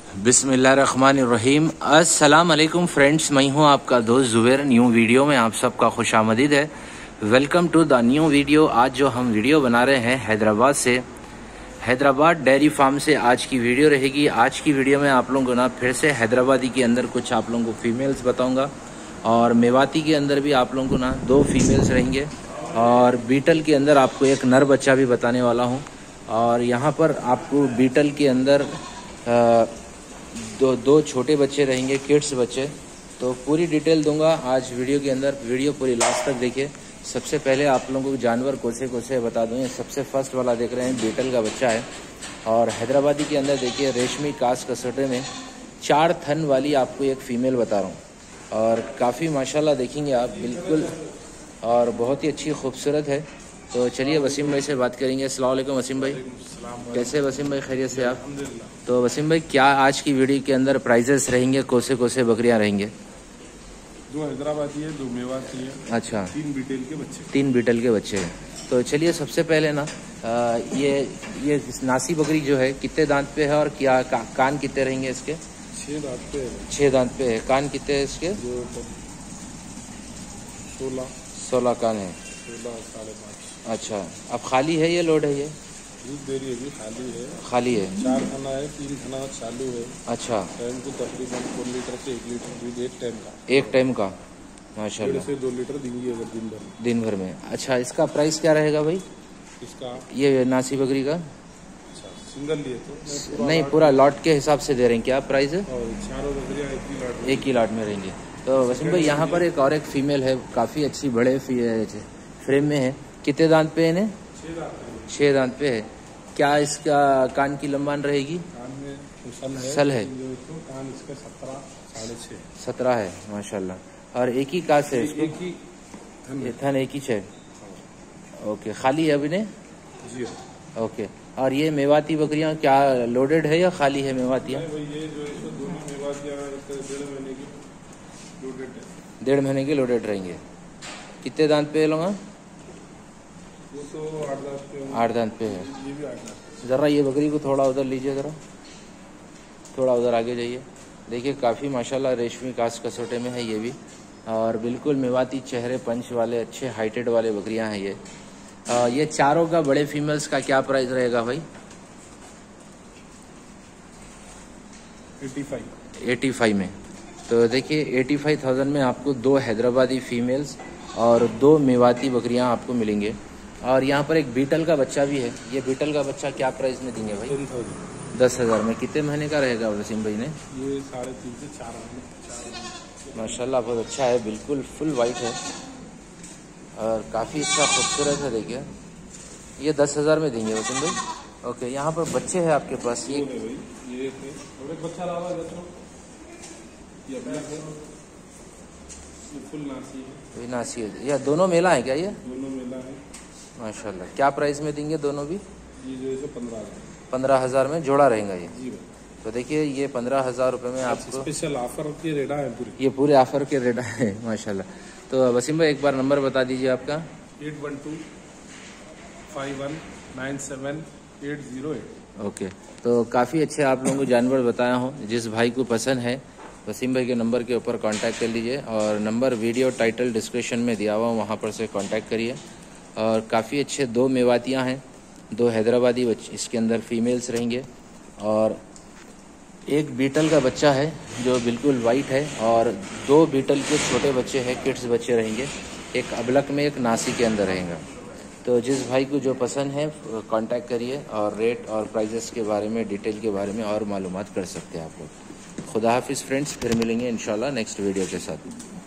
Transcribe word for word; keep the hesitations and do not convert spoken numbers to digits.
बिस्मिल्लाहिर्रहमानिर्रहीम। अस्सलाम वालेकुम फ्रेंड्स, मैं हूं आपका दोस्त जुबैर। न्यू वीडियो में आप सबका खुशामदीद है। Welcome to the new video. आज जो हम वीडियो बना रहे हैं हैदराबाद से, हैदराबाद डेयरी फार्म से आज की वीडियो रहेगी। आज की वीडियो में आप लोगों को ना फिर से हैदराबादी के अंदर कुछ आप लोगों को फीमेल्स बताऊँगा और मेवाती के अंदर भी आप लोगों को ना दो फीमेल्स रहेंगे और बीटल के अंदर आपको एक नर बच्चा भी बताने वाला हूँ। और यहाँ पर आपको बीटल के अंदर आ, दो दो छोटे बच्चे रहेंगे, किड्स बच्चे। तो पूरी डिटेल दूंगा आज वीडियो के अंदर, वीडियो पूरी लास्ट तक देखिए। सबसे पहले आप लोगों को जानवर कोसे कोसे बता दूँ। सबसे फर्स्ट वाला देख रहे हैं बीटल का बच्चा है और हैदराबादी के अंदर देखिए रेशमी कास कसोटे में चार थन वाली आपको एक फ़ीमेल बता रहा हूँ और काफ़ी माशाल्लाह देखेंगे आप बिल्कुल, और बहुत ही अच्छी खूबसूरत है। तो चलिए वसीम भाई से बात करेंगे। अस्सलाम वालेकुम वसीम भाई, कैसे वसीम भाई, खैरियत से आप? तो वसीम भाई क्या आज की वीडियो के अंदर प्राइजेस रहेंगे, कोसे कोसे बकरियां रहेंगे? दो हैदराबादी है, दो मेवाती है। अच्छा, तीन बीटल के बच्चे तीन बीटल के बच्चे हैं। तो चलिए सबसे पहले ना आ, ये ये नासी बकरी जो है कितने दांत पे है और क्या का, कान कितने रहेंगे इसके? छः दांत पे है। छः दांत पे है। कान कितने है इसके? सोलह सोलह कान है। सोलह साढ़े पाँच। अच्छा, अब खाली है ये लोड है? ये दूध दे रही है जी, खाली है। खाली है। चार खाना है, तीन खाना चालू है। अच्छा, टाइम को तकरीबन फोर लीटर से एक लीटर दूध एक टाइम का एक टाइम का माशाल्लाह से दो लीटर देंगी अगर दिन भर में। दिन भर में। अच्छा, इसका प्राइस क्या रहेगा भाई इसका? ये नासी बकरी का अच्छा, सिंगल लिए तो पूरा नहीं, पूरा लॉट के हिसाब से दे रहे हैं क्या प्राइस है? और चारों बकरियाँ एक ही लॉट एक ही लॉट में रहेंगे। तो वसीम भाई यहाँ पर एक और एक फीमेल है, काफ़ी अच्छी बड़े फ्रेम में है। कितने दांत पे है इन्हें? छः दांत पे है। क्या इसका कान की लंबान रहेगी? कान में सल है, सल है। तो कान इसका सत्रह साढ़े छः सत्रह है माशाल्लाह। और एक ही कास है इसको? एक ही ये थन एक ही है। ओके, खाली है अभी ने? जी ओके। और ये मेवाती बकरियां क्या लोडेड है या खाली है मेवातियाँ? ये जो है दोनों मेवातियाँ डेढ़ महीने की लोडेड है। डेढ़ महीने की लोडेड रहेंगे। कितने दांत पे लूँगा? वो तो आठ दांत पे है। आठ दांत पे है। ये भी आठ दांत। ज़रा ये बकरी को थोड़ा उधर लीजिए, ज़रा थोड़ा उधर आगे जाइए। देखिए काफ़ी माशाल्लाह रेशमी कास कसोटे में है ये भी, और बिल्कुल मेवाती चेहरे पंच वाले अच्छे हाइटेड वाले बकरियां हैं ये। आ, ये चारों का बड़े फीमेल्स का क्या प्राइस रहेगा भाई? एटी फाइव एटी फाइव में। तो देखिए एटी फाइव थाउजेंड में आपको दो हैदराबादी फीमेल्स और दो मेवाती बकरियां आपको मिलेंगे। और यहाँ पर एक बीटल का बच्चा भी है। ये बीटल का बच्चा क्या प्राइस में देंगे भाई? दस हज़ार में। कितने महीने का रहेगा वसीम भाई ने? ये साढ़े तीन से चार महीने। माशाल्लाह बहुत अच्छा है, बिल्कुल फुल वाइट है और काफ़ी अच्छा खूबसूरत है। देखिए ये दस हज़ार में देंगे वसीम भाई। ओके, यहाँ पर बच्चे हैं आपके पास? ये ये एक बच्चा रहा है, ये फुल नासी है। नासी है। या दोनों मेला है क्या? ये दोनों मेला है माशाल्लाह। क्या प्राइस में देंगे दोनों भी? ये जो है पंद्रह हज़ार पंद्रह हज़ार में जोड़ा रहेगा ये जी। तो देखिए ये पंद्रह हज़ार रुपये में आपको स्पेशल ऑफर के रेडा है पूरी। ये पूरे ऑफर के रेडा है माशाल्लाह। तो वसीम भाई एक बार नंबर बता दीजिए आपका। Eight one two five one nine seven eight zero eight. Okay, तो काफ़ी अच्छे आप लोगों को जानवर बताया हूँ। जिस भाई को पसंद है वसीम भाई के नंबर के ऊपर कांटेक्ट कर लीजिए, और नंबर वीडियो टाइटल डिस्क्रिप्शन में दिया हुआ, वहाँ पर से कांटेक्ट करिए। और काफ़ी अच्छे दो मेवातियाँ हैं, दो हैदराबादी बच्चे इसके अंदर फीमेल्स रहेंगे, और एक बीटल का बच्चा है जो बिल्कुल वाइट है, और दो बीटल के छोटे बच्चे हैं, किड्स बच्चे रहेंगे। एक अबलक में, एक नासी के अंदर रहेगा। तो जिस भाई को जो पसंद है कांटेक्ट करिए, और रेट और प्राइजेस के बारे में, डिटेल के बारे में और मालूमात कर सकते हैं आप लोग। खुदा हाफिज़ फ्रेंड्स, फिर मिलेंगे इंशाल्लाह नेक्स्ट वीडियो के साथ।